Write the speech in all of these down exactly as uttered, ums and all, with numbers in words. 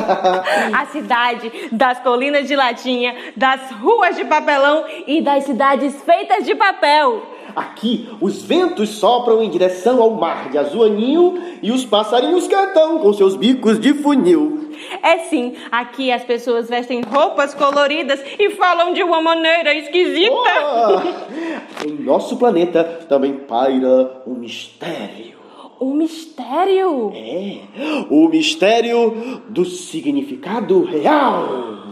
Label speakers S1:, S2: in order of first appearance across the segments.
S1: A cidade das colinas de latinha, das ruas de papelão e das cidades feitas de papel.
S2: Aqui, os ventos sopram em direção ao mar de azul aninho e os passarinhos cantam com seus bicos de funil.
S1: É sim, aqui as pessoas vestem roupas coloridas e falam de uma maneira esquisita.
S2: Oh! Em nosso planeta também paira um mistério.
S1: Um mistério?
S2: É, o mistério do significado real.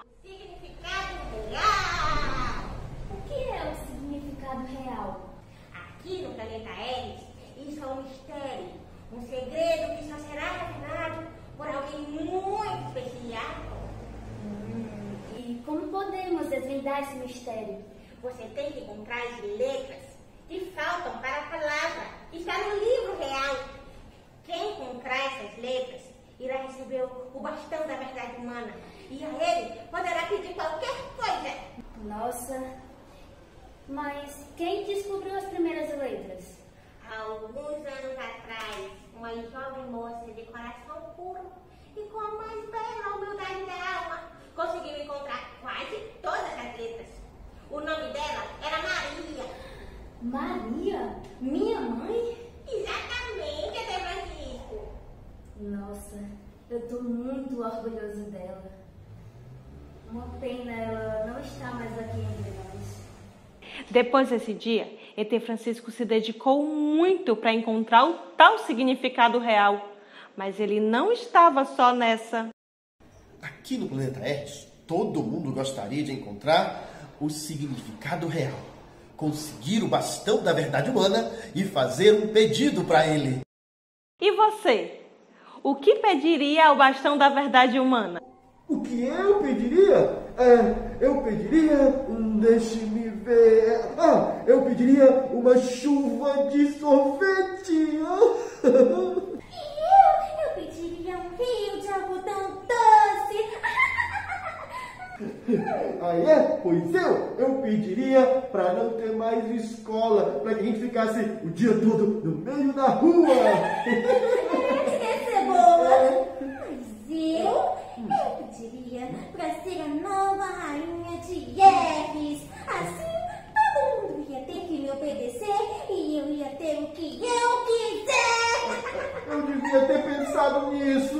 S3: Um segredo que só será revelado por alguém muito especial.
S4: Hum, e como podemos desvendar esse mistério?
S3: Você tem que encontrar as letras que faltam para a palavra que está no livro real. Quem encontrar essas letras irá receber o bastão da verdade humana. E a ele poderá pedir qualquer coisa.
S4: Nossa, mas quem descobriu as primeiras letras?
S3: Alguns anos atrás, uma jovem moça de coração puro e com a mais bela humildade da alma conseguiu encontrar quase todas as letras. O nome dela era Maria.
S4: Maria? Minha mãe?
S3: Exatamente, até Francisco.
S4: Nossa, eu tô muito orgulhoso dela. Uma pena ela não estar mais aqui entre nós.
S1: Depois desse dia, E T Francisco se dedicou muito para encontrar o tal significado real. Mas ele não estava só nessa.
S2: Aqui no planeta Hertz, todo mundo gostaria de encontrar o significado real. Conseguir o bastão da verdade humana e fazer um pedido para ele.
S1: E você? O que pediria ao bastão da verdade humana?
S5: O que eu pediria? É, eu pediria, hum, deixe-me ver, ah, eu pediria uma chuva de sorvete.
S3: E eu, eu pediria um rio de algodão doce.
S5: Ah, é? Pois eu, eu pediria para não ter mais escola, para que a gente ficasse o dia todo no meio da rua.
S3: Essa é boa. Mas eu... Eu pediria para ser a nova rainha de Hertz. Assim, todo mundo ia ter que me obedecer e eu ia ter o que eu quiser.
S5: Eu devia ter pensado nisso.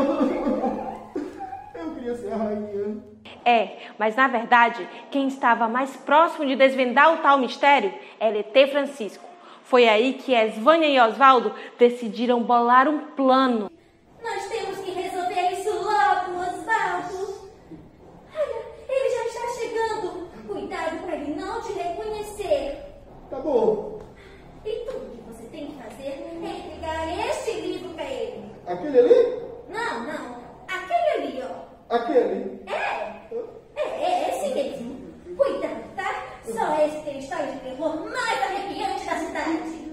S5: Eu queria ser a rainha.
S1: É, mas na verdade, quem estava mais próximo de desvendar o tal mistério era E T Francisco. Foi aí que Esvânia e Osvaldo decidiram bolar um plano.
S3: Nós temos que resolver isso logo, Osvaldo. Olha, ele já está chegando. Cuidado para ele não te reconhecer.
S5: Tá bom.
S3: E tudo que você tem que fazer é entregar este livro para ele.
S5: Aquele ali?
S3: Não, não. Aquele ali, ó.
S5: Aquele?
S3: É. É, é esse mesmo. Cuidado, tá? Só esse tem a história de terror mais arrepiante da cidade.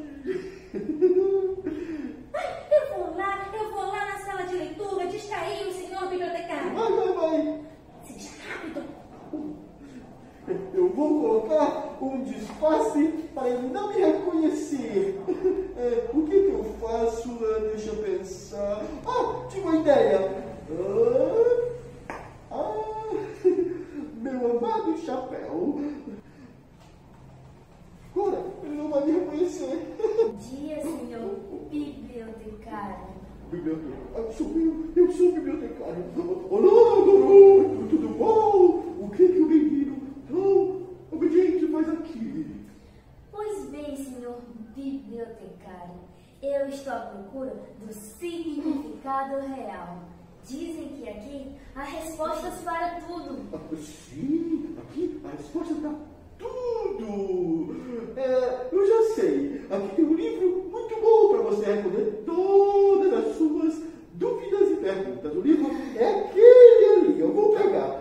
S3: Eu vou lá, eu vou lá na sala de leitura distrair o senhor bibliotecário.
S5: Vai, vai, vai.
S3: Seja rápido.
S5: Eu vou colocar um disfarce para ele não me reconhecer. É, o que, que eu faço? É, deixa eu pensar. Ah, tive uma ideia. Ah, ah, meu amado chapéu. Agora, ele não vai me reconhecer.
S4: Bom dia, senhor bibliotecário.
S5: Bibliotecário? Ah, sou eu, eu sou bibliotecário. Olá, garoto, tudo bom? O que que o menino tão obediente faz aqui?
S4: Pois bem, senhor bibliotecário, eu estou à procura do significado real. Dizem que aqui há respostas para tudo.
S5: Ah, sim, aqui a resposta está tudo. É, eu já sei. Aqui tem um livro muito bom para você responder todas as suas dúvidas e perguntas. O livro é aquele ali. Eu vou pegar.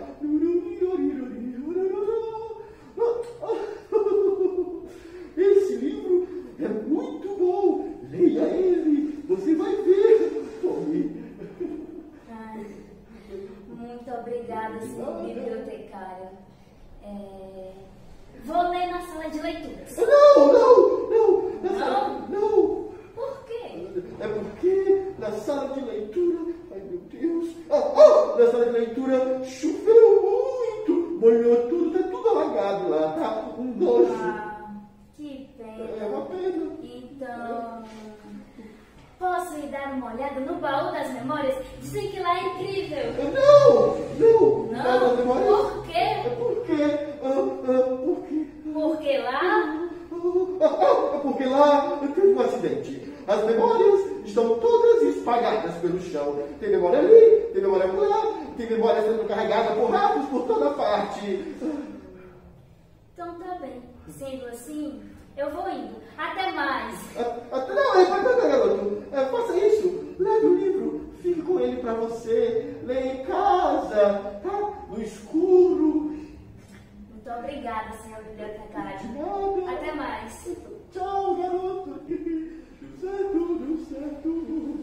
S5: Esse livro é muito bom. Leia ele. Você vai ver. Tome.
S4: Ai, muito obrigada, senhor bibliotecário. É... Vou ler na sala de leituras.
S5: Não, não, não. Na
S4: Não?
S5: sala, não.
S4: Por quê?
S5: É porque na sala de leitura vai meu Deus. Ah, ah, na sala de leitura choveu muito. Molhou tudo, tá tudo alagado lá, tá? Um nojo.
S4: Ah, que pena.
S5: É uma pena.
S4: Então, posso ir dar uma olhada no baú das memórias? Dizem que lá é incrível.
S5: Não, não.
S4: Não?
S5: Baú das memórias.
S4: Por quê?
S5: É porque, ah, ah, por quê?
S4: Porque lá...
S5: Ah, ah, é porque lá teve um acidente. As memórias estão todas espalhadas pelo chão. Tem memória ali, tem memória por lá, tem memória sendo carregada por ratos por toda parte.
S4: Então tá bem. Sendo assim, eu vou indo. Até mais.
S5: Ah, ah, não, é, não, não, garoto. É, faça isso. Leve o livro. Fique com ele pra você. Leia em casa, tá? No escuro.
S4: Muito obrigada, senhor bibliotecário.
S5: Nada.
S4: Até mais.
S5: Tchau, garoto. Deu certo, deu certo.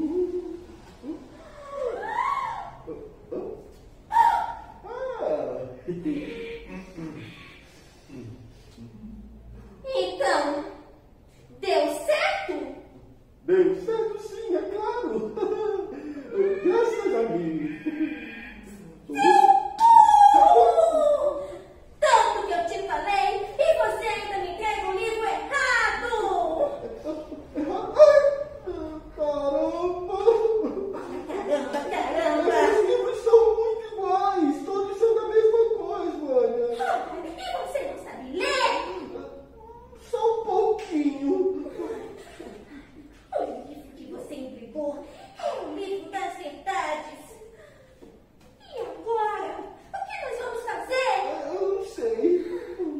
S5: Ah.
S3: Então, deu certo?
S5: Deu certo sim, é claro. Graças a mim.
S3: Tanto que eu te falei e você ainda me entrega o livro errado!
S5: Caramba!
S3: Caramba, caramba!
S5: Esses livros são muito iguais, todos são da mesma coisa,
S3: Ah, e você não sabe ler?
S5: só um pouquinho.
S3: O livro que você entregou é o livro das verdades. E agora? O que nós vamos fazer?
S5: Eu não sei.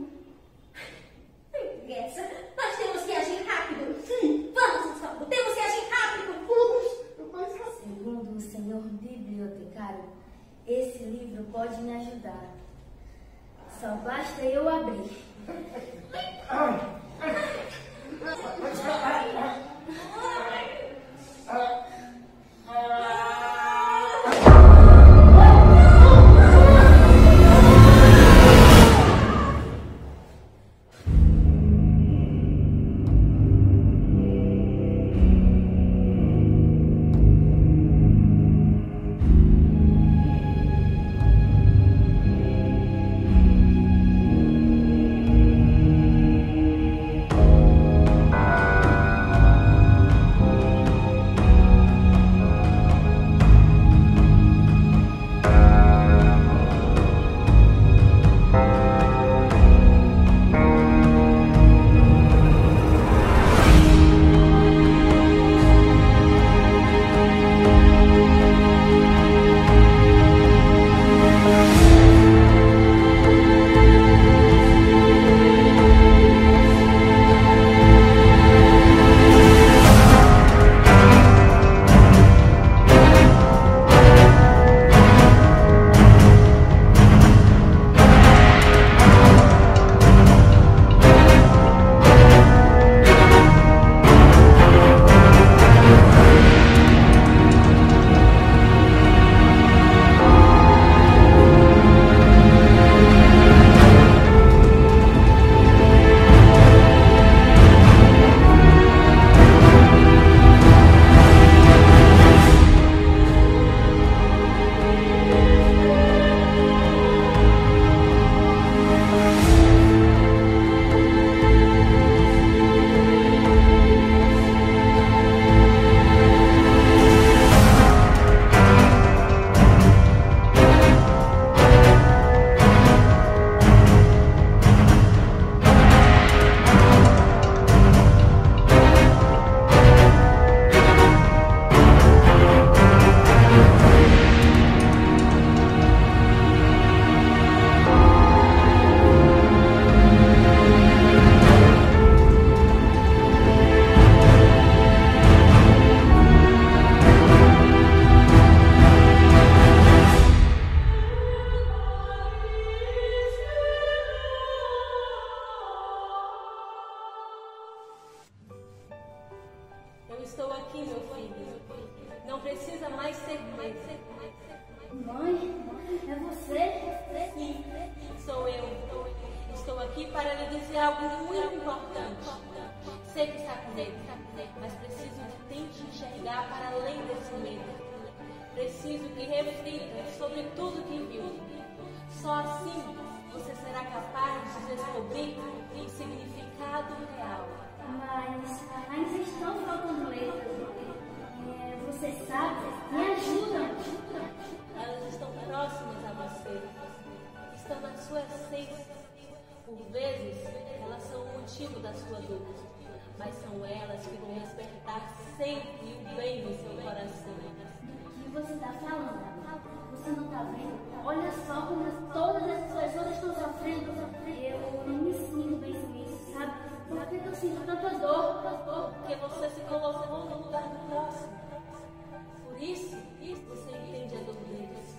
S3: Não interessa. Nós temos que agir rápido.
S5: Sim,
S3: Vamos, Gustavo. Temos que agir rápido.
S5: vamos, mais rápido.
S4: Segundo o senhor bibliotecário, esse livro pode me ajudar. Só basta eu abrir.
S1: Eu estou aqui, meu filho. Não precisa mais ser preso.
S4: Mãe, é você?
S1: Sim, sou eu. Estou aqui para lhe dizer algo muito importante. Sei que está com medo, mas preciso que tente enxergar para além desse medo. preciso que reflita sobre tudo que viu. Só assim você será capaz de descobrir o significado real.
S4: Mas ainda estão faltando letras. É, você sabe? Me ajuda.
S1: Elas estão próximas a você. Estão na sua essência. Por vezes, elas são o motivo da sua dor. Mas são elas que vão despertar sempre o bem no seu coração.
S4: O que você está falando? Você não está vendo? Olha só como todas as pessoas estão sofrendo. Eu não me sinto bem com isso, sabe? Por que eu sinto tanta dor?
S1: Porque você se colocou no lugar do próximo. Por isso, você entende a dor deles.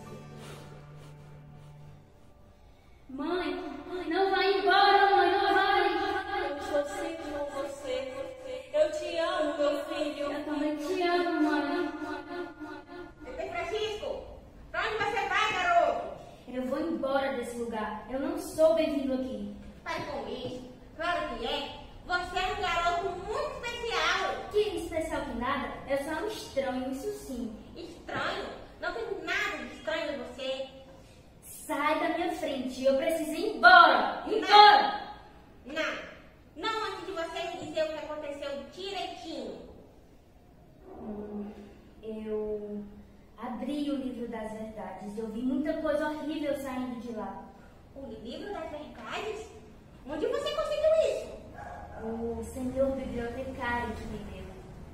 S4: Mãe, não vai embora, mãe, não vai.
S1: Eu estou sempre com você. Eu te amo, meu filho.
S4: Eu também te amo, mãe.
S3: Ei, Francisco, pra onde você vai, garoto?
S4: Eu vou embora desse lugar. Eu não sou bem-vindo aqui.
S3: Pare com isso. Claro que é. Você é um garoto muito especial.
S4: Que especial que nada, eu sou um estranho, isso sim.
S3: Estranho? Não tem nada de estranho em você.
S4: Sai da minha frente, eu preciso ir embora. Embora!
S3: Não. Não antes de você me dizer o que aconteceu direitinho.
S4: Hum, eu abri o livro das verdades. Eu vi muita coisa horrível saindo de lá.
S3: O livro das verdades? Onde você conseguiu isso?
S4: O senhor bibliotecário que me deu.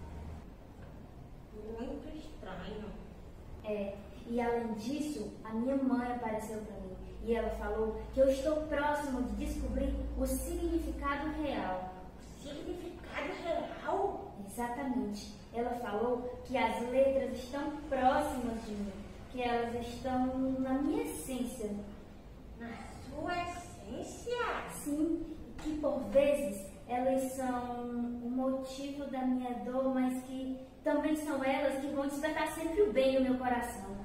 S3: Muito estranho.
S4: É, e além disso, a minha mãe apareceu para mim. E ela falou que eu estou próximo de descobrir o significado real.
S3: Significado real?
S4: Exatamente. Ela falou que as letras estão próximas de mim, que elas estão na minha essência.
S3: Na sua essência?
S4: Sim, que por vezes elas são o motivo da minha dor, mas que também são elas que vão despertar sempre o bem no meu coração.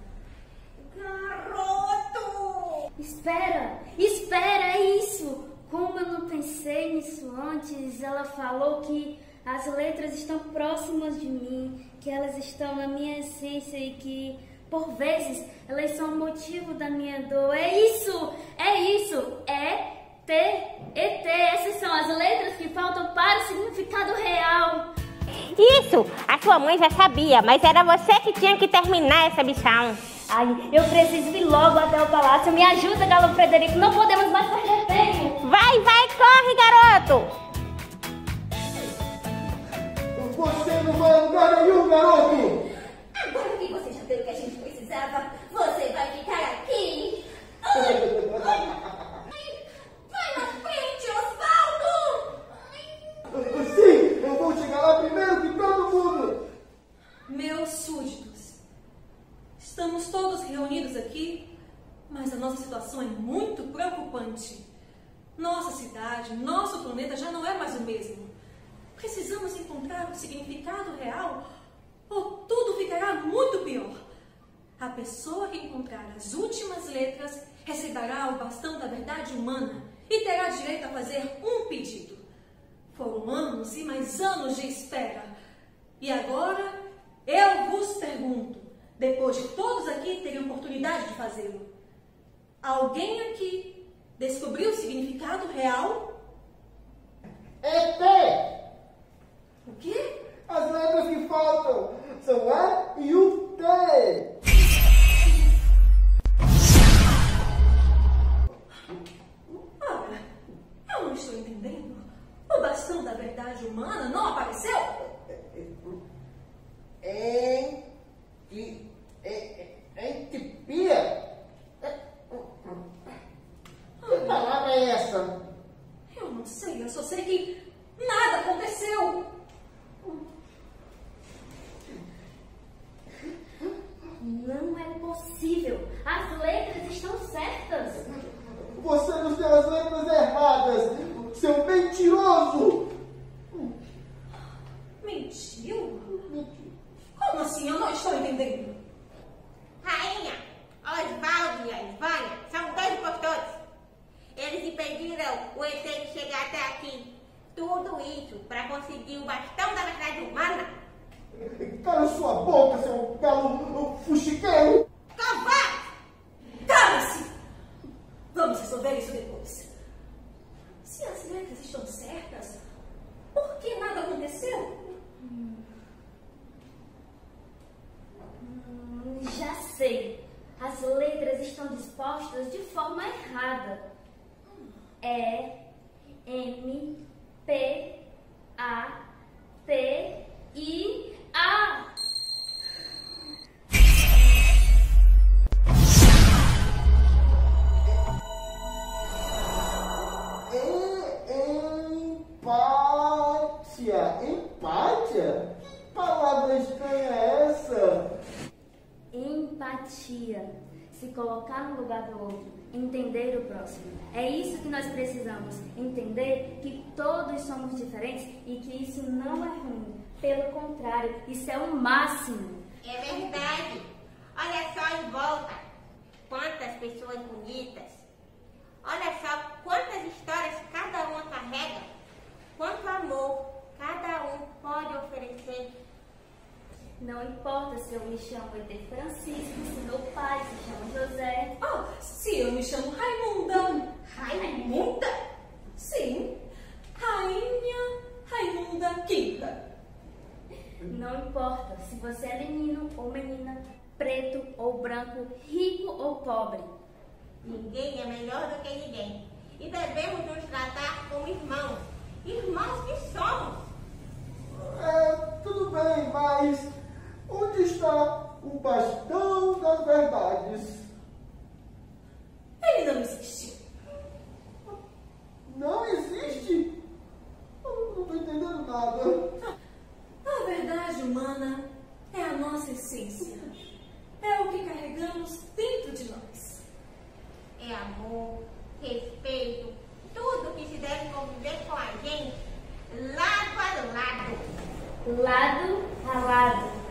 S3: Garoto!
S4: Espera, espera, é isso! Como eu não pensei nisso antes, ela falou que as letras estão próximas de mim, que elas estão na minha essência e que, por vezes, elas são o motivo da minha dor. É isso! É isso! É T, E T. Essas são as letras que faltam para o significado real.
S6: Isso! A sua mãe já sabia, mas era você que tinha que terminar essa missão.
S4: Ai, eu preciso ir logo até o palácio. Me ajuda, Galo Frederico. Não podemos mais perder tempo.
S6: Vai, vai, corre, garoto!
S5: Você não vai a lugar nenhum, garoto!
S3: Agora que você já deu o que a gente precisava, você vai ficar aqui. Vai na frente, Osvaldo!
S5: Sim, eu vou chegar lá primeiro que todo mundo!
S7: Meus súditos, estamos todos reunidos aqui, mas a nossa situação é muito preocupante. Nossa cidade, nosso planeta já não é mais o mesmo. Precisamos encontrar o significado real ou tudo ficará muito pior. A pessoa que encontrar as últimas letras receberá o bastão da verdade humana e terá direito a fazer um pedido. Foram anos e mais anos de espera. E agora eu vos pergunto, depois de todos aqui terem oportunidade de fazê-lo, alguém aqui descobriu o significado real?
S5: E T!
S7: O quê?
S5: As letras que faltam são A e o T!
S7: Olha, eu não estou entendendo. O bastão da verdade humana não apareceu?
S5: Em... Em... Entipia? Que palavra é essa?
S7: Eu não sei, eu só sei que nada aconteceu.
S4: Não é possível. As letras estão certas.
S5: Você nos deu as letras erradas, seu mentiroso!
S7: Mentiu? Como assim? Eu não estou entendendo.
S3: Rainha, Osvaldo e a Esvânia são dois impostores. Eles impediram o E T de chegar até aqui. Tudo isso para conseguir o bastão da verdade humana.
S5: Cala sua boca, seu galo fuxiqueiro! quero.
S3: Covarde!
S7: Cala-se! Vamos resolver isso depois. Se as letras estão certas, por que nada aconteceu?
S4: Hum, já sei. As letras estão dispostas de forma errada. E, M, P, A, T, I, A.
S5: Empátia. Empátia? Que palavra estranha é essa?
S4: Empatia. Se colocar no lugar do outro, entender o próximo. É isso que nós precisamos. Entender que todos somos diferentes e que isso não é ruim. Pelo contrário, isso é o máximo.
S6: É verdade. Olha só em volta. Quantas pessoas bonitas. Olha só quantas histórias cada uma carrega. Quanto amor cada um pode oferecer.
S4: Não importa se eu me chamo E T Francisco, se meu pai se chama José.
S7: Oh, se eu me chamo Raimunda.
S3: Raimunda?
S7: Sim, Rainha Raimunda Quinta.
S4: Não importa se você é menino ou menina, preto ou branco, rico ou pobre.
S6: Ninguém é melhor do que ninguém. E devemos nos tratar como irmãos. Irmãos que somos.
S5: É, tudo bem, mas onde está o bastão das verdades?
S7: Ele não existe.
S5: Não existe? Eu não estou entendendo nada.
S7: A verdade humana é a nossa essência. É o que carregamos dentro de nós.
S6: É amor, respeito, tudo que se deve conviver com a gente, lado a lado.
S4: Lado a lado.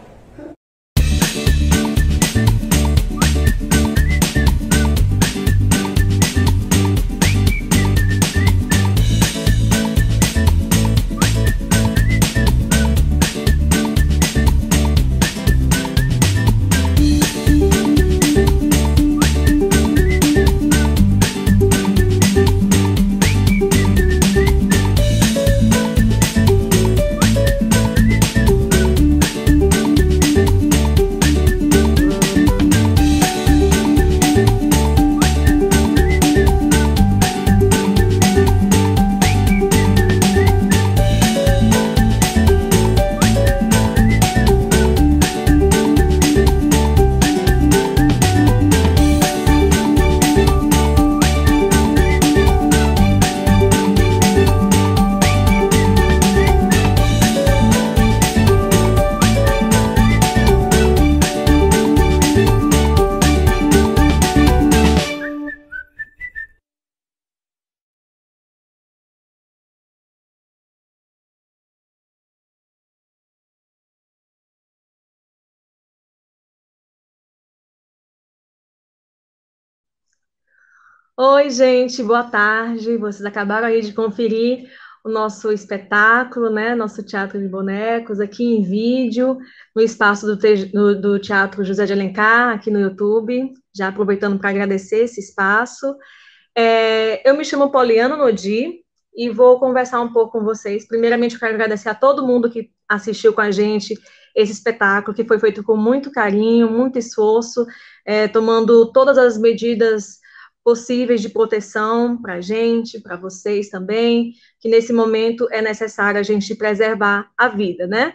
S8: Oi, gente, boa tarde. Vocês acabaram aí de conferir o nosso espetáculo, né? Nosso teatro de bonecos aqui em vídeo, no espaço do, te... do, do Teatro José de Alencar, aqui no YouTube. Já aproveitando para agradecer esse espaço. É... Eu me chamo Poliana Nodi e vou conversar um pouco com vocês. Primeiramente, eu quero agradecer a todo mundo que assistiu com a gente esse espetáculo, que foi feito com muito carinho, muito esforço, é, tomando todas as medidas possíveis de proteção para a gente, para vocês também, que nesse momento é necessário a gente preservar a vida, né?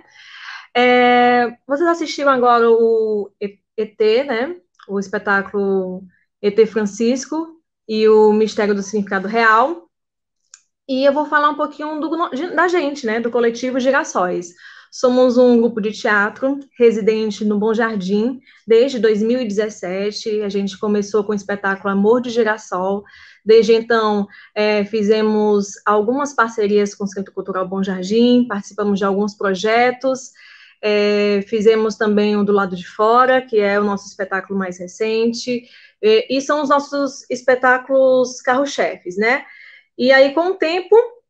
S8: É, vocês assistiram agora o E T, né? O espetáculo E T Francisco e o Mistério do Significado Real. E eu vou falar um pouquinho do, da gente, né? Do coletivo Girassóis. Somos um grupo de teatro residente no Bom Jardim desde dois mil e dezessete. A gente começou com o espetáculo Amor de Girassol. Desde então, é, fizemos algumas parcerias com o Centro Cultural Bom Jardim, participamos de alguns projetos, é, fizemos também o Do Lado de Fora, que é o nosso espetáculo mais recente, e, e são os nossos espetáculos carro-chefes, né? E aí, com o tempo,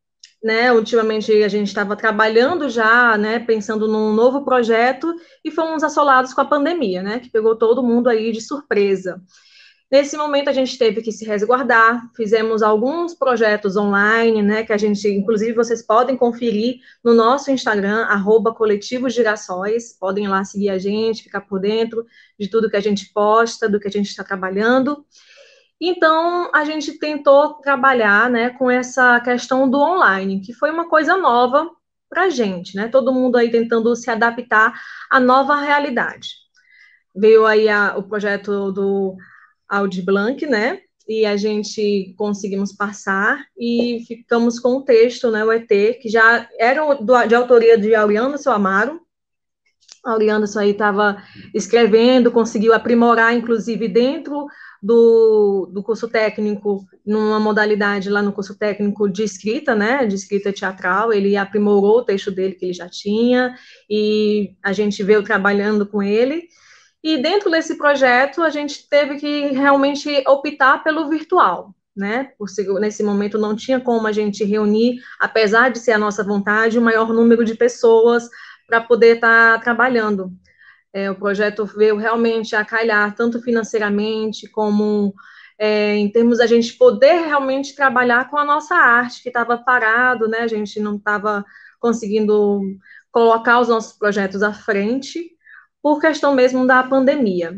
S8: né, ultimamente a gente estava trabalhando já, né, pensando num novo projeto e fomos assolados com a pandemia, né, que pegou todo mundo aí de surpresa. Nesse momento a gente teve que se resguardar, fizemos alguns projetos online, né, que a gente, inclusive vocês podem conferir no nosso Instagram, arroba Coletivo Girassóis, podem ir lá seguir a gente, ficar por dentro de tudo que a gente posta, do que a gente está trabalhando. Então, a gente tentou trabalhar, né, com essa questão do online, que foi uma coisa nova para a gente, né, todo mundo aí tentando se adaptar à nova realidade. Veio aí a, o projeto do Audi Blanc, né, e a gente conseguimos passar e ficamos com o texto, né, o E T, que já era do, de autoria de Aurianderson Amaro. Aurianderson aí estava escrevendo, conseguiu aprimorar, inclusive, dentro do, do curso técnico, numa modalidade lá no curso técnico de escrita, né, de escrita teatral, ele aprimorou o texto dele que ele já tinha, e a gente veio trabalhando com ele, e dentro desse projeto a gente teve que realmente optar pelo virtual, né, por, nesse momento não tinha como a gente reunir, apesar de ser a nossa vontade, o maior número de pessoas para poder estar tá trabalhando. É, o projeto veio realmente a calhar, tanto financeiramente, como é, em termos da gente poder realmente trabalhar com a nossa arte, que estava parado, né, a gente não estava conseguindo colocar os nossos projetos à frente, por questão mesmo da pandemia.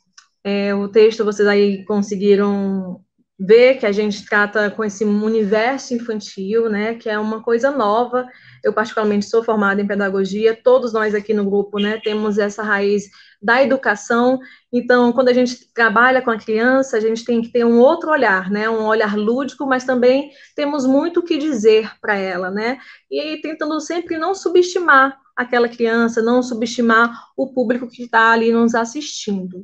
S8: É, o texto, vocês aí conseguiram ver que a gente trata com esse universo infantil, né, que é uma coisa nova. Eu, particularmente, sou formada em pedagogia, todos nós aqui no grupo, né, temos essa raiz da educação, então, quando a gente trabalha com a criança, a gente tem que ter um outro olhar, né, um olhar lúdico, mas também temos muito o que dizer para ela, né, e tentando sempre não subestimar aquela criança, não subestimar o público que está ali nos assistindo.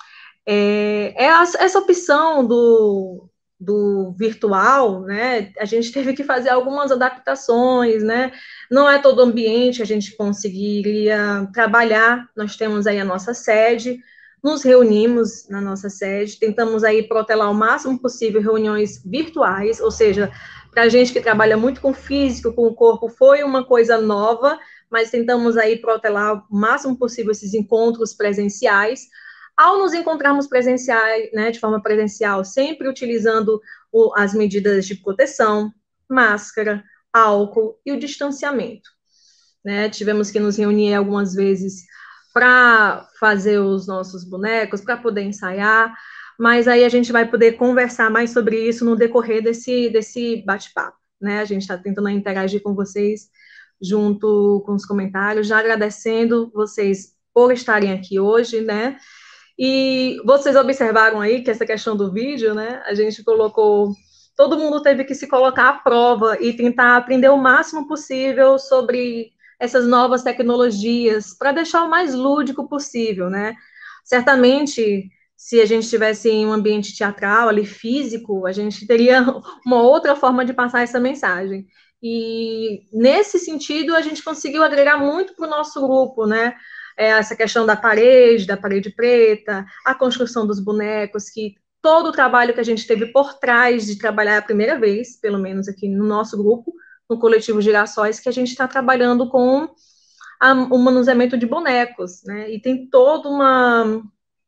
S8: É, é essa opção do, do virtual, né, a gente teve que fazer algumas adaptações, né, não é todo ambiente que a gente conseguiria trabalhar, nós temos aí a nossa sede, nos reunimos na nossa sede, tentamos aí protelar o máximo possível reuniões virtuais, ou seja, para a gente que trabalha muito com o físico, com o corpo, foi uma coisa nova, mas tentamos aí protelar o máximo possível esses encontros presenciais. Ao nos encontrarmos presenciais, né, de forma presencial, sempre utilizando o, as medidas de proteção, máscara, álcool e o distanciamento, né, tivemos que nos reunir algumas vezes para fazer os nossos bonecos, para poder ensaiar, mas aí a gente vai poder conversar mais sobre isso no decorrer desse, desse bate-papo, né, a gente está tentando interagir com vocês junto com os comentários, já agradecendo vocês por estarem aqui hoje, né, e vocês observaram aí que essa questão do vídeo, né, a gente colocou, todo mundo teve que se colocar à prova e tentar aprender o máximo possível sobre essas novas tecnologias, para deixar o mais lúdico possível, né, certamente, se a gente estivesse em um ambiente teatral, ali, físico, a gente teria uma outra forma de passar essa mensagem, e nesse sentido, a gente conseguiu agregar muito para o nosso grupo, né, É essa questão da parede, da parede preta, a construção dos bonecos, que todo o trabalho que a gente teve por trás de trabalhar a primeira vez, pelo menos aqui no nosso grupo, no Coletivo Girassóis, que a gente está trabalhando com a, o manuseamento de bonecos, né, e tem toda uma,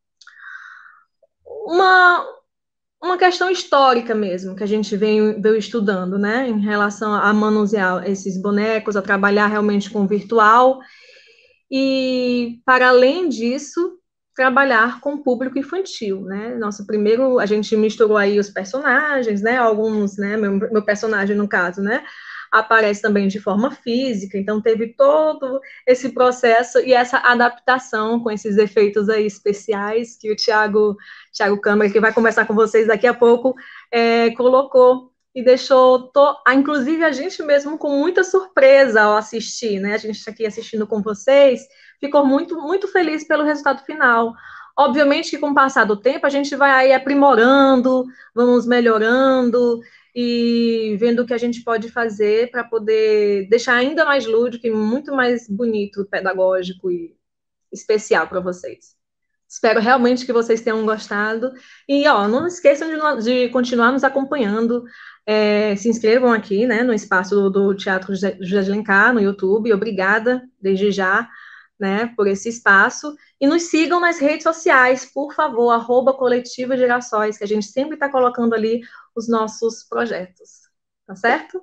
S8: uma, uma questão histórica mesmo, que a gente veio, veio estudando, né, em relação a manusear esses bonecos, a trabalhar realmente com o virtual. E, para além disso, trabalhar com o público infantil, né, nosso primeiro, a gente misturou aí os personagens, né, alguns, né, meu, meu personagem, no caso, né, aparece também de forma física, então teve todo esse processo e essa adaptação com esses efeitos aí especiais que o Thiago, Thiago Câmara, que vai conversar com vocês daqui a pouco, é, colocou, e deixou, to... inclusive, a gente mesmo com muita surpresa ao assistir, né, a gente está aqui assistindo com vocês, ficou muito, muito feliz pelo resultado final. Obviamente que com o passar do tempo, a gente vai aí aprimorando, vamos melhorando, e vendo o que a gente pode fazer para poder deixar ainda mais lúdico e muito mais bonito, pedagógico e especial para vocês. Espero realmente que vocês tenham gostado. E, ó, não esqueçam de, no- de continuar nos acompanhando. É, se inscrevam aqui, né, no espaço do, do Teatro José José de Alencar, no YouTube. Obrigada, desde já, né, por esse espaço. E nos sigam nas redes sociais, por favor, arroba Coletiva Girassóis, que a gente sempre está colocando ali os nossos projetos. Tá certo?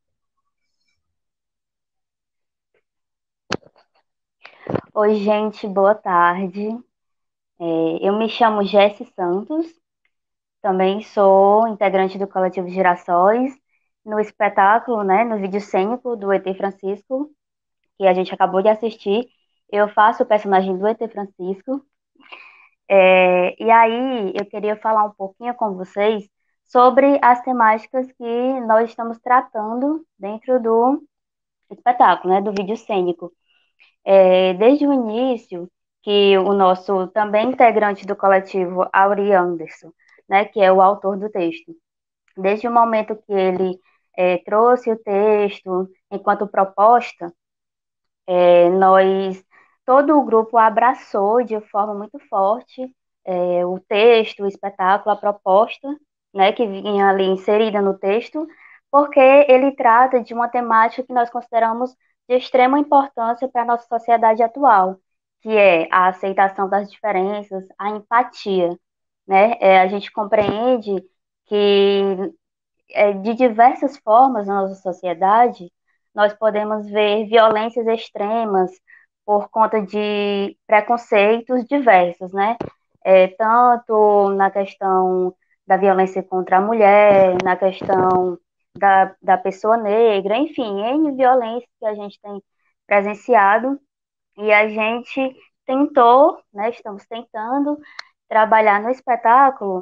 S9: Oi, gente, boa tarde. É, eu me chamo Jesse Santos, também sou integrante do Coletivo Girassóis, no espetáculo, né, no vídeo cênico do E T Francisco, que a gente acabou de assistir. Eu faço o personagem do E T Francisco. É, e aí, eu queria falar um pouquinho com vocês sobre as temáticas que nós estamos tratando dentro do espetáculo, né, do vídeo cênico. É, desde o início, que o nosso também integrante do coletivo, Auri Anderson, né, que é o autor do texto, desde o momento que ele é, trouxe o texto enquanto proposta, é, nós, todo o grupo abraçou de forma muito forte é, o texto, o espetáculo, a proposta, né, que vinha ali inserida no texto, porque ele trata de uma temática que nós consideramos de extrema importância para a nossa sociedade atual, que é a aceitação das diferenças, a empatia, né? É, a gente compreende que é, de diversas formas na nossa sociedade, nós podemos ver violências extremas por conta de preconceitos diversos, né? É, tanto na questão da violência contra a mulher, na questão da, da pessoa negra, enfim, N violências que a gente tem presenciado, e a gente tentou, né, estamos tentando trabalhar no espetáculo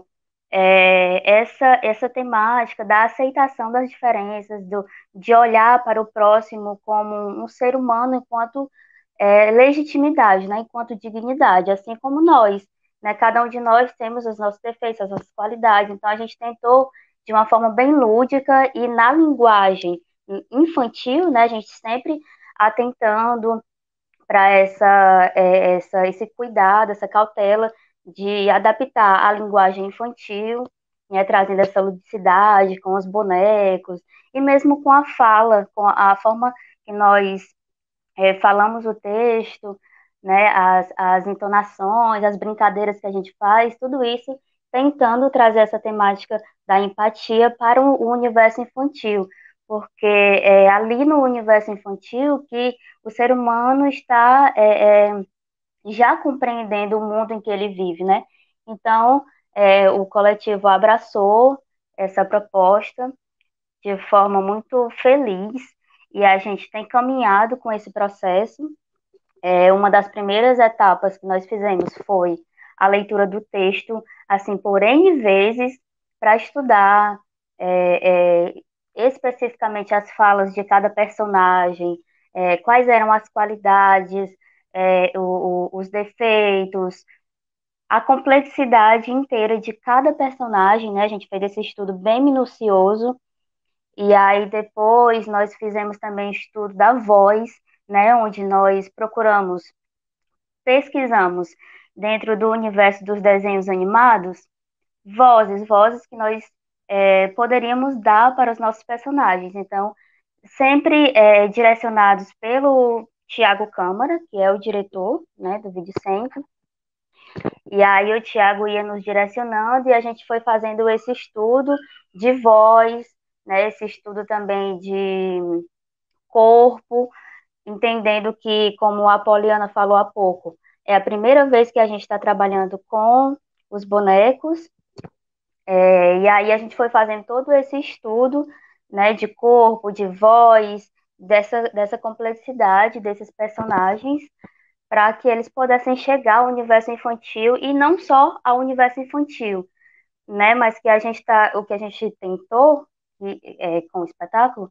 S9: é, essa, essa temática da aceitação das diferenças, do, de olhar para o próximo como um ser humano enquanto é, legitimidade, né, enquanto dignidade, assim como nós, né, cada um de nós temos os nossos defeitos, as nossas qualidades, então a gente tentou de uma forma bem lúdica e na linguagem infantil, né, a gente sempre atentando para essa, é, essa, esse cuidado, essa cautela de adaptar a linguagem infantil, né, trazendo essa ludicidade com os bonecos, e mesmo com a fala, com a forma que nós é, falamos o texto, né, as, as entonações, as brincadeiras que a gente faz, tudo isso tentando trazer essa temática da empatia para o, o universo infantil, porque é ali no universo infantil que o ser humano está é, é, já compreendendo o mundo em que ele vive, né? Então, é, o coletivo abraçou essa proposta de forma muito feliz e a gente tem caminhado com esse processo. É, uma das primeiras etapas que nós fizemos foi a leitura do texto, assim, por N vezes, para estudar é, é, especificamente as falas de cada personagem, é, quais eram as qualidades, é, o, o, os defeitos, a complexidade inteira de cada personagem, né? A gente fez esse estudo bem minucioso, e aí depois nós fizemos também estudo da voz, né? Onde nós procuramos, pesquisamos dentro do universo dos desenhos animados, vozes, vozes que nós é, poderíamos dar para os nossos personagens. Então, sempre é, direcionados pelo Tiago Câmara, que é o diretor, né, do Vídeo Centro. E aí o Tiago ia nos direcionando e a gente foi fazendo esse estudo de voz, né, esse estudo também de corpo, entendendo que, como a Poliana falou há pouco, é a primeira vez que a gente está trabalhando com os bonecos, é, e aí a gente foi fazendo todo esse estudo, né, de corpo, de voz, dessa, dessa complexidade desses personagens, para que eles pudessem chegar ao universo infantil, e não só ao universo infantil, né, mas que a gente tá, o que a gente tentou e, é, com o espetáculo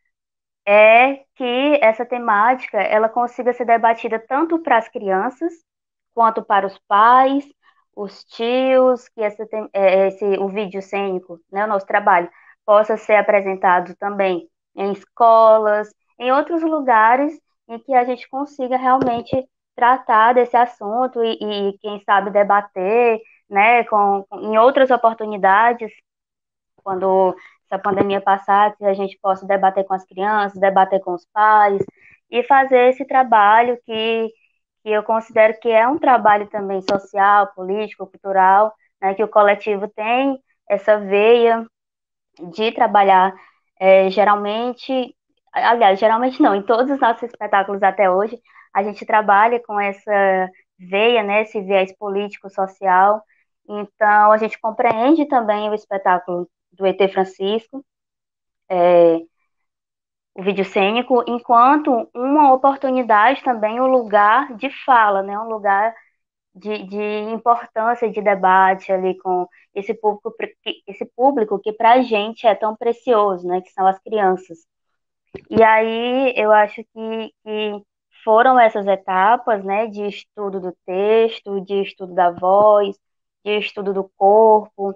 S9: é que essa temática ela consiga ser debatida tanto para as crianças quanto para os pais, os tios, que esse, esse, o vídeo cênico, né, o nosso trabalho, possa ser apresentado também em escolas, em outros lugares em que a gente consiga realmente tratar desse assunto e, e quem sabe, debater, né, com, em outras oportunidades, quando essa pandemia passar, que a gente possa debater com as crianças, debater com os pais e fazer esse trabalho que, que eu considero que é um trabalho também social, político, cultural, né, que o coletivo tem essa veia de trabalhar, é, geralmente, aliás, geralmente não, em todos os nossos espetáculos até hoje, a gente trabalha com essa veia, né, esse viés político-social. Então, a gente compreende também o espetáculo do E T Francisco, é, o vídeo cênico, enquanto uma oportunidade também, um lugar de fala, né, um lugar de, de importância de debate ali com esse público, esse público que para a gente é tão precioso, né, que são as crianças. E aí eu acho que, que foram essas etapas, né, de estudo do texto, de estudo da voz, de estudo do corpo,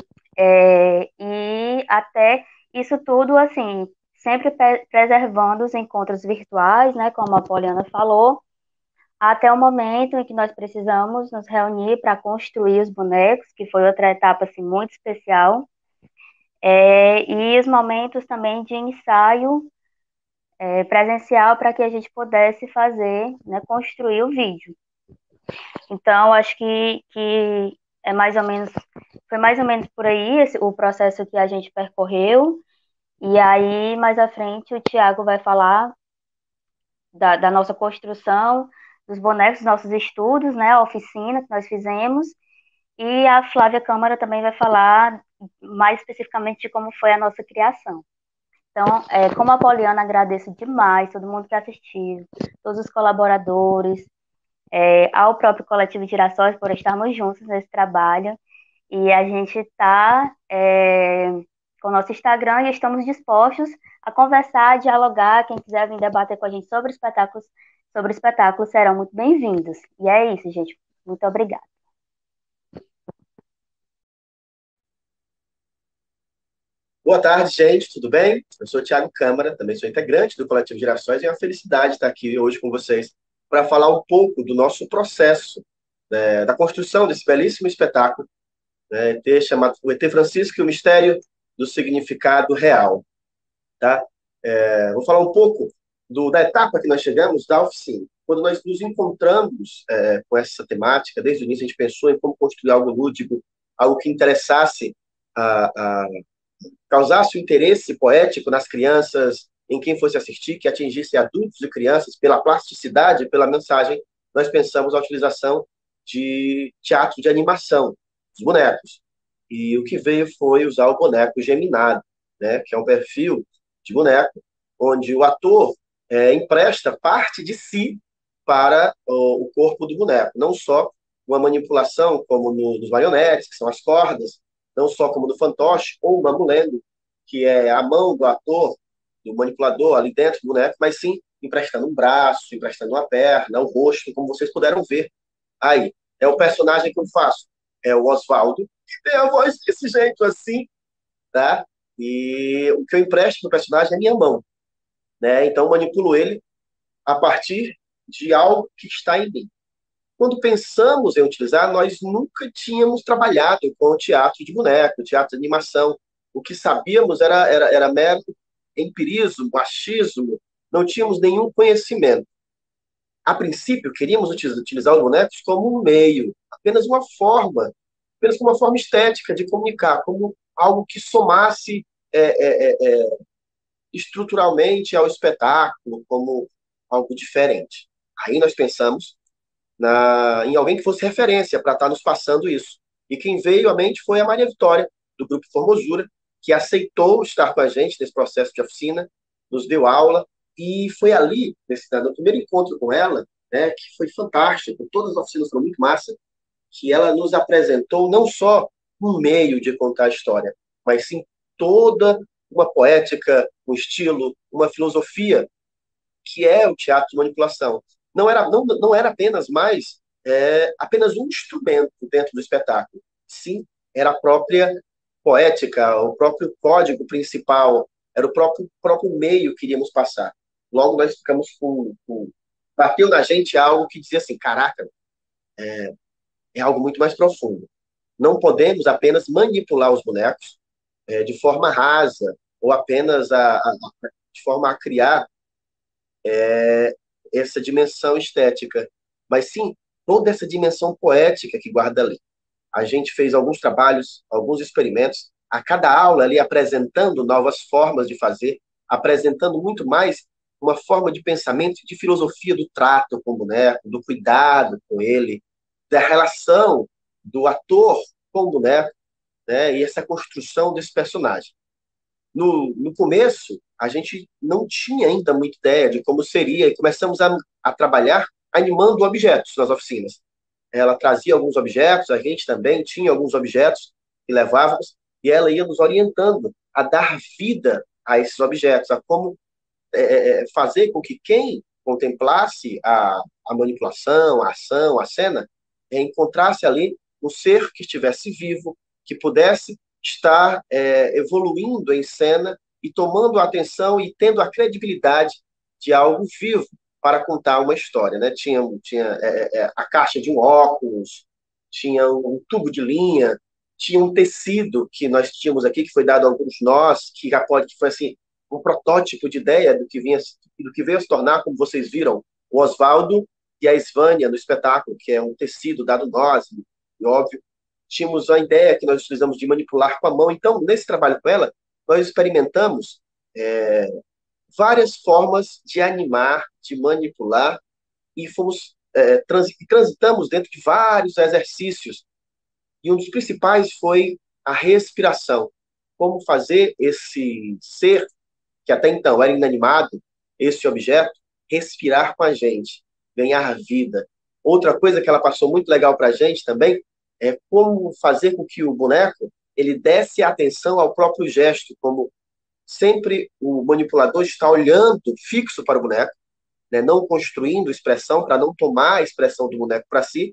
S9: é, e até isso tudo, assim, sempre preservando os encontros virtuais, né, como a Poliana falou, até o momento em que nós precisamos nos reunir para construir os bonecos, que foi outra etapa, assim, muito especial, é, e os momentos também de ensaio é, presencial para que a gente pudesse fazer, né, construir o vídeo. Então, acho que, que é mais ou menos, foi mais ou menos por aí esse, o processo que a gente percorreu, e aí, mais à frente, o Tiago vai falar da, da nossa construção, dos bonecos, dos nossos estudos, né, a oficina que nós fizemos, e a Flávia Câmara também vai falar mais especificamente de como foi a nossa criação. Então, é, como a Poliana, agradeço demais todo mundo que assistiu, todos os colaboradores, é, ao próprio Coletivo Girassóis por estarmos juntos nesse trabalho. E a gente está é, com o nosso Instagram e estamos dispostos a conversar, a dialogar. Quem quiser vir debater com a gente sobre espetáculos, sobre espetáculos serão muito bem-vindos. E é isso, gente. Muito obrigada.
S2: Boa tarde, gente, tudo bem? Eu sou o Tiago Câmara, também sou integrante do Coletivo Girassóis e é uma felicidade estar aqui hoje com vocês para falar um pouco do nosso processo, né, da construção desse belíssimo espetáculo, né, E T chamado o E T Francisco e o Mistério do Significado Real. Tá? É, vou falar um pouco do, da etapa que nós chegamos da oficina. Quando nós nos encontramos é, com essa temática, desde o início a gente pensou em como construir algo lúdico, algo que interessasse a, a causasse o interesse poético nas crianças, em quem fosse assistir, que atingisse adultos e crianças pela plasticidade, pela mensagem, nós pensamos a utilização de teatro de animação, os bonecos. E o que veio foi usar o boneco geminado, né, que é um perfil de boneco, onde o ator é, empresta parte de si para o, o corpo do boneco, não só uma manipulação, como no, nos marionetes, que são as cordas, não só como no fantoche, ou uma mulendo, que é a mão do ator, do manipulador ali dentro do boneco, mas sim emprestando um braço, emprestando uma perna, o rosto, como vocês puderam ver. Aí, é o personagem que eu faço, é o Oswaldo, que tem a voz desse jeito assim, tá? E o que eu empresto no personagem é minha mão, né? Então, eu manipulo ele a partir de algo que está em mim. Quando pensamos em utilizar, nós nunca tínhamos trabalhado com o teatro de boneco, teatro de animação. O que sabíamos era, era, era mero empirismo, machismo, não tínhamos nenhum conhecimento. A princípio, queríamos utilizar os bonecos como um meio, apenas uma forma, apenas como uma forma estética de comunicar, como algo que somasse é, é, é, estruturalmente ao espetáculo, como algo diferente. Aí nós pensamos Na, em alguém que fosse referência para estar nos passando isso. E quem veio à mente foi a Maria Vitória, do Grupo Formosura, que aceitou estar com a gente nesse processo de oficina, nos deu aula, e foi ali, nesse, no primeiro encontro com ela, né, que foi fantástico, todas as oficinas foram muito massa, que ela nos apresentou não só um meio de contar a história, mas sim toda uma poética, um estilo, uma filosofia, que é o teatro de manipulação. Não era, não, não era apenas mais é, apenas um instrumento dentro do espetáculo. Sim, era a própria poética, o próprio código principal, era o próprio, próprio meio que iríamos passar. Logo, nós ficamos com, com bateu na gente algo que dizia assim, caraca, é algo muito mais profundo. Não podemos apenas manipular os bonecos é, de forma rasa ou apenas a, a, de forma a criar é, essa dimensão estética, mas sim toda essa dimensão poética que guarda ali. A gente fez alguns trabalhos, alguns experimentos, a cada aula ali apresentando novas formas de fazer, apresentando muito mais uma forma de pensamento, de filosofia do trato com o boneco, do cuidado com ele, da relação do ator com o boneco, né, e essa construção desse personagem. No, no começo, a gente não tinha ainda muita ideia de como seria, e começamos a, a trabalhar animando objetos nas oficinas. Ela trazia alguns objetos, a gente também tinha alguns objetos que levávamos, e ela ia nos orientando a dar vida a esses objetos, a como é, fazer com que quem contemplasse a, a manipulação, a ação, a cena, é, encontrasse ali um ser que estivesse vivo, que pudesse estar é, evoluindo em cena e tomando a atenção e tendo a credibilidade de algo vivo para contar uma história, né? Tinha, tinha é, é, a caixa de um óculos, tinha um tubo de linha, tinha um tecido que nós tínhamos aqui, que foi dado a alguns nós, que já pode, que foi assim, um protótipo de ideia do que, vinha, do que veio a se tornar, como vocês viram, o Oswaldo e a Svânia no espetáculo, que é um tecido dado nós, e óbvio, tínhamos a ideia que nós utilizamos de manipular com a mão. Então, nesse trabalho com ela, nós experimentamos é, várias formas de animar, de manipular, e fomos é, trans, transitamos dentro de vários exercícios. E um dos principais foi a respiração. Como fazer esse ser, que até então era inanimado, esse objeto, respirar com a gente, ganhar vida. Outra coisa que ela passou muito legal para a gente também é como fazer com que o boneco ele desse atenção ao próprio gesto, como sempre o manipulador está olhando fixo para o boneco, né, não construindo expressão para não tomar a expressão do boneco para si,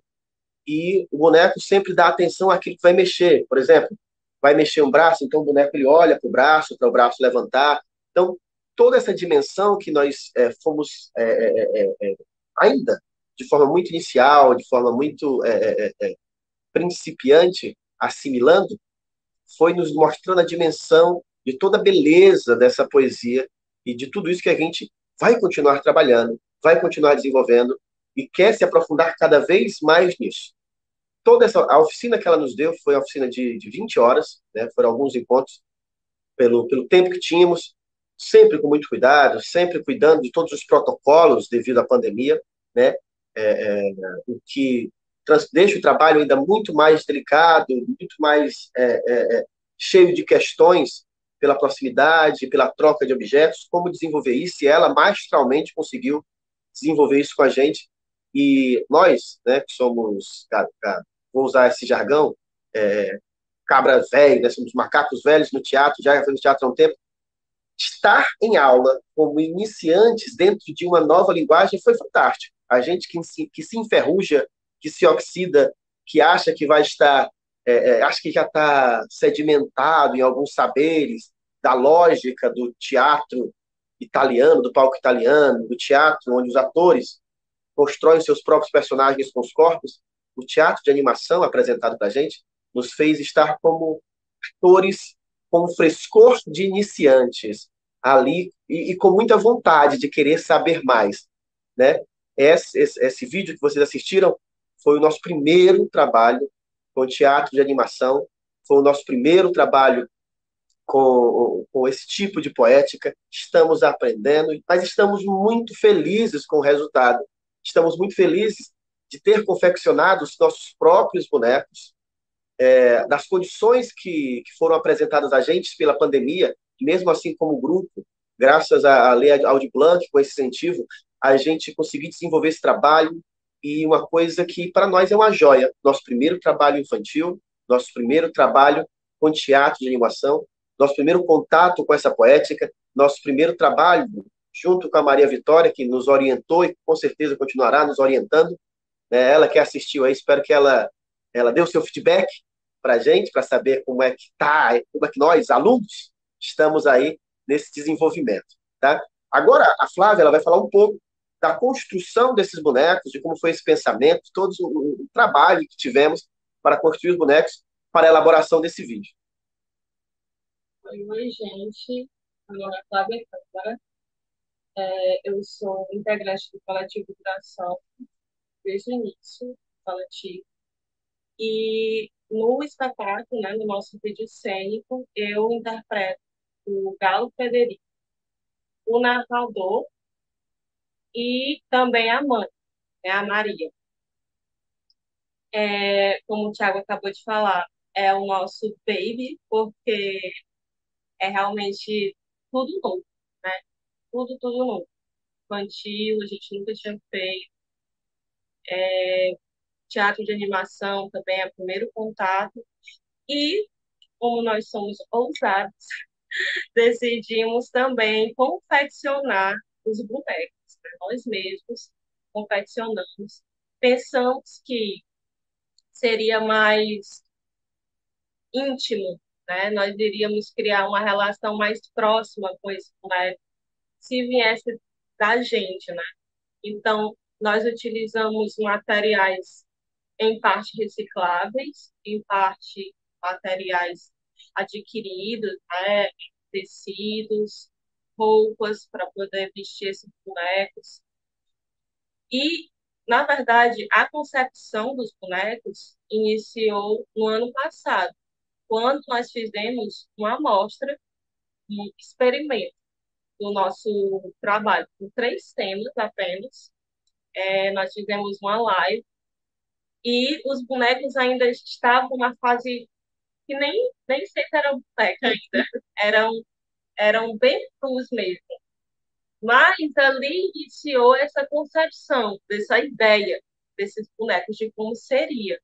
S2: e o boneco sempre dá atenção àquilo que vai mexer. Por exemplo, vai mexer um braço, então o boneco ele olha para o braço, para o braço levantar. Então, toda essa dimensão que nós é, fomos é, é, é, ainda de forma muito inicial, de forma muito é, é, principiante, assimilando, foi nos mostrando a dimensão de toda a beleza dessa poesia e de tudo isso que a gente vai continuar trabalhando, vai continuar desenvolvendo e quer se aprofundar cada vez mais nisso. Toda essa, a oficina que ela nos deu foi uma oficina de, de vinte horas, né? Foram alguns encontros pelo, pelo tempo que tínhamos, sempre com muito cuidado, sempre cuidando de todos os protocolos devido à pandemia, né? É, é, o que trans, deixa o trabalho ainda muito mais delicado, muito mais é, é, cheio de questões pela proximidade, pela troca de objetos, como desenvolver isso, e ela magistralmente conseguiu desenvolver isso com a gente. E nós, né, que somos, vou usar esse jargão, é, cabra velho, né, somos macacos velhos no teatro, já fazemos teatro há um tempo, estar em aula como iniciantes dentro de uma nova linguagem foi fantástico. A gente que se, que se enferruja, que se oxida, que acha que vai estar, é, é, acha que já está sedimentado em alguns saberes da lógica do teatro italiano, do palco italiano, do teatro onde os atores constroem seus próprios personagens com os corpos. O teatro de animação apresentado para a gente nos fez estar como atores com um frescor de iniciantes ali e, e com muita vontade de querer saber mais, né? Esse, esse, esse vídeo que vocês assistiram foi o nosso primeiro trabalho com teatro de animação, foi o nosso primeiro trabalho com, com esse tipo de poética. Estamos aprendendo, mas estamos muito felizes com o resultado. Estamos muito felizes de ter confeccionado os nossos próprios bonecos, é, das condições que, que foram apresentadas a gente pela pandemia, mesmo assim como grupo, graças à Lei Aldir Blanc, com esse incentivo, a gente conseguiu desenvolver esse trabalho, e uma coisa que para nós é uma joia, nosso primeiro trabalho infantil, nosso primeiro trabalho com teatro de animação, nosso primeiro contato com essa poética, nosso primeiro trabalho junto com a Maria Vitória, que nos orientou e com certeza continuará nos orientando, né? Ela que assistiu aí, espero que ela, ela dê o seu feedback para a gente, para saber como é que tá, como é que nós, alunos, estamos aí nesse desenvolvimento, tá? Agora, a Flávia ela vai falar um pouco da construção desses bonecos, de como foi esse pensamento, todo o, o trabalho que tivemos para construir os bonecos, para a elaboração desse vídeo.
S8: Oi, gente. Meu nome é Flávia Câmara. É, eu sou integrante do coletivo Duração desde o início do coletivo. E no espetáculo, né, no nosso vídeo cênico, eu interpreto o Galo Frederico, o narrador e também a mãe, né, a Maria. É, como o Thiago acabou de falar, é o nosso baby, porque é realmente tudo novo, né? Tudo, tudo novo. Infantil, a gente nunca tinha feito. É, teatro de animação também é o primeiro contato. E, como nós somos ousados, decidimos também confeccionar os bonecos, né? Nós mesmos confeccionamos. Pensamos que seria mais íntimo, né? Nós iríamos criar uma relação mais próxima com esse boneco se viesse da gente, né? Então, nós utilizamos materiais em parte recicláveis, em parte materiais adquiridos, né? Tecidos, roupas para poder vestir esses bonecos. E, na verdade, a concepção dos bonecos iniciou no ano passado, quando nós fizemos uma amostra, um experimento do nosso trabalho, com três temas apenas. É, nós fizemos uma live e os bonecos ainda estavam na fase que nem, nem sei se eram bonecos ainda, eram, eram bem crus mesmo. Mas ali iniciou essa concepção, dessa ideia desses bonecos, de como seria.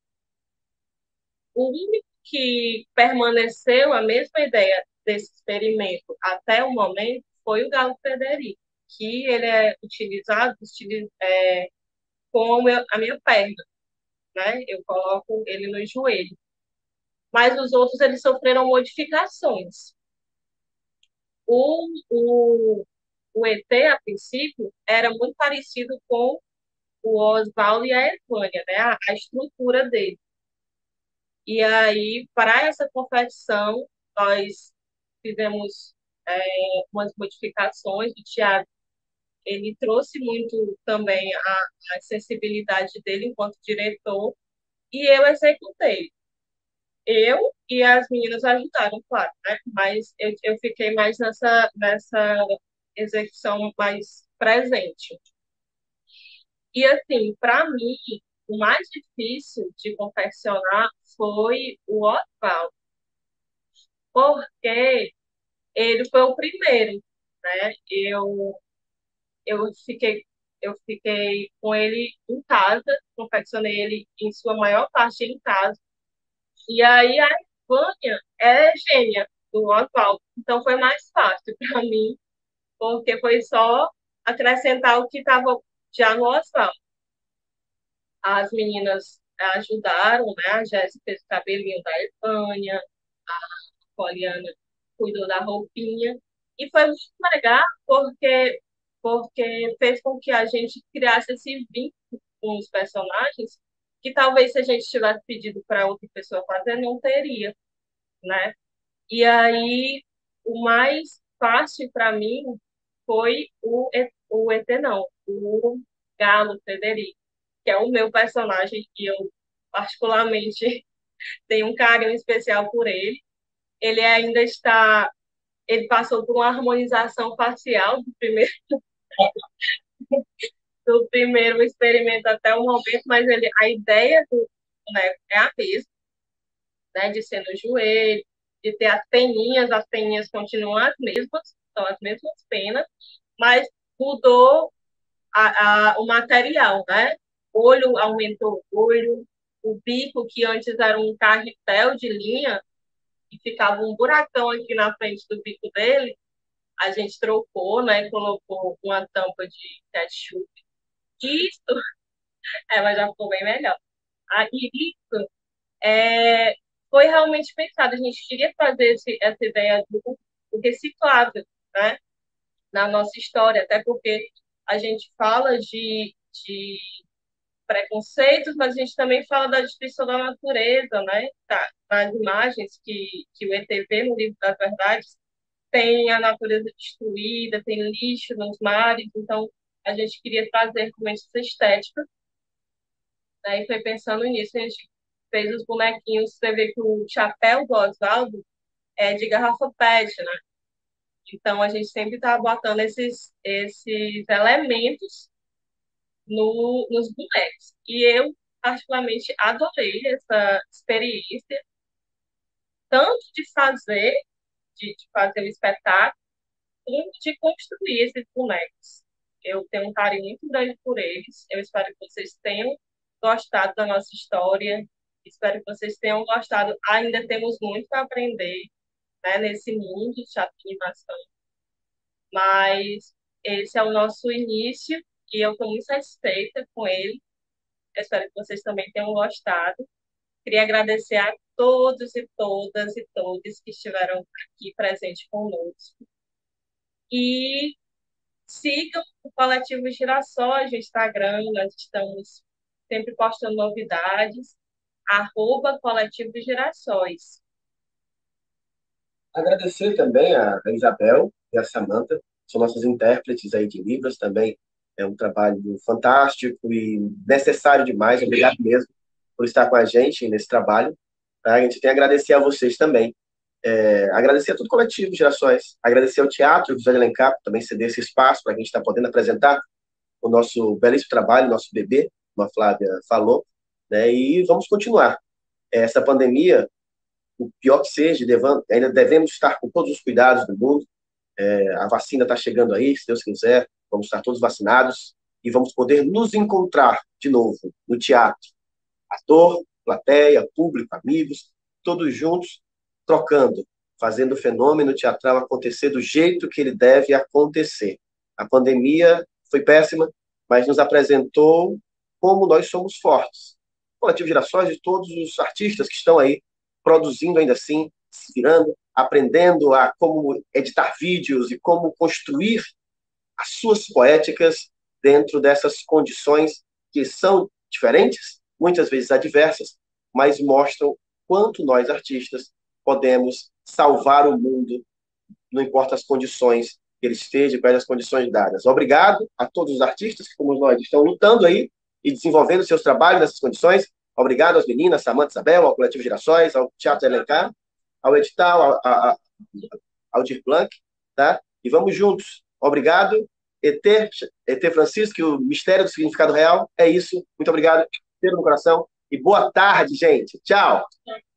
S8: O único que permaneceu a mesma ideia desse experimento até o momento foi o Galo Frederico, que ele é utilizado utiliz, é, com a minha perna, né? Eu coloco ele no joelho. Mas os outros, eles sofreram modificações. O, o, o E T, a princípio, era muito parecido com o Oswaldo e a Evânia, né? A, a estrutura dele. E aí, para essa confecção, nós fizemos é, umas modificações. O Thiago, ele trouxe muito também a, a sensibilidade dele enquanto diretor, e eu executei. Eu e as meninas ajudaram, claro, né? Mas eu, eu fiquei mais nessa, nessa execução mais presente. E, assim, para mim, o mais difícil de confeccionar foi o Oswaldo, porque ele foi o primeiro, né? Eu, eu fiquei, eu fiquei com ele em casa, confeccionei ele em sua maior parte em casa. E aí a Vânia é gêmea do Oswaldo, então foi mais fácil para mim, porque foi só acrescentar o que estava já no Oswaldo. As meninas ajudaram, né? A Jéssica fez o cabelinho da Evânia, a Poliana cuidou da roupinha. E foi muito legal porque, porque fez com que a gente criasse esse vínculo com os personagens que talvez se a gente tivesse pedido para outra pessoa fazer, não teria, né? E aí, o mais fácil para mim foi o, o E T, não, o Galo Frederico, que é o meu personagem que eu particularmente tenho um carinho especial por ele. Ele ainda está, ele passou por uma harmonização facial do primeiro, do primeiro experimento até o momento, mas ele, a ideia do boneco é a mesma, né, de ser no joelho, de ter as peninhas, as peninhas continuam as mesmas, são as mesmas penas, mas mudou a, a, o material, né? O olho aumentou o olho, o bico, que antes era um carretel de linha, e ficava um buracão aqui na frente do bico dele, a gente trocou, né? Colocou uma tampa de ketchup. Isso, é, mas já ficou bem melhor. Aí, isso é, foi realmente pensado. A gente queria fazer esse, essa ideia do, do reciclável, né? Na nossa história, até porque
S10: a gente fala de, de preconceitos, mas a gente também fala da destruição da natureza, né? Tá, nas imagens que, que o E T vê no Livro das Verdades, tem a natureza destruída, tem lixo nos mares, então a gente queria trazer com essa estética, né? E foi pensando nisso, a gente fez os bonequinhos, você vê que o chapéu do Oswaldo é de garrafa pet, né? Então a gente sempre está botando esses, esses elementos no, nos bonecos. E eu, particularmente, adorei essa experiência, tanto de fazer, de, de fazer o espetáculo, como de construir esses bonecos. Eu tenho um carinho muito grande por eles. Eu espero que vocês tenham gostado da nossa história. Espero que vocês tenham gostado. Ainda temos muito a aprender, né, nesse mundo de teatro de animação. Mas esse é o nosso início e eu estou muito satisfeita com ele. Eu espero que vocês também tenham gostado. Queria agradecer a todos e todas e todos que estiveram aqui presentes conosco. E sigam o Coletivo Girassóis no Instagram, nós estamos sempre postando novidades, arroba Coletivo Girassóis.
S2: Agradecer também a Isabel e a Samantha, são nossas intérpretes aí de Libras também. É um trabalho fantástico e necessário demais. Obrigado mesmo por estar com a gente nesse trabalho. Tá? A gente tem a agradecer a vocês também. É, agradecer a todo o Coletivo Girassóis, agradecer ao Teatro José de Alencar por também ceder esse espaço para a gente estar podendo apresentar o nosso belíssimo trabalho, nosso bebê, como a Flávia falou, né? E vamos continuar. Essa pandemia, o pior que seja, ainda devemos estar com todos os cuidados do mundo. É, a vacina está chegando aí, se Deus quiser, vamos estar todos vacinados e vamos poder nos encontrar de novo no teatro. Ator, plateia, público, amigos, todos juntos, trocando, fazendo o fenômeno teatral acontecer do jeito que ele deve acontecer. A pandemia foi péssima, mas nos apresentou como nós somos fortes. O Coletivo Girassóis e todos os artistas que estão aí produzindo ainda assim, se virando, aprendendo a como editar vídeos e como construir as suas poéticas dentro dessas condições que são diferentes, muitas vezes adversas, mas mostram quanto nós, artistas, podemos salvar o mundo, não importa as condições que ele esteja, quais as condições dadas. Obrigado a todos os artistas que, como nós, estão lutando aí e desenvolvendo seus trabalhos nessas condições. Obrigado às meninas, Samantha, Isabel, ao Coletivo Girassóis, ao Teatro Alencar, ao edital, ao, ao, ao Dir Blanc, tá? E vamos juntos. Obrigado. E T, E T Francisco, que o mistério do significado real é isso. Muito obrigado. Cheiro no coração. E boa tarde, gente. Tchau.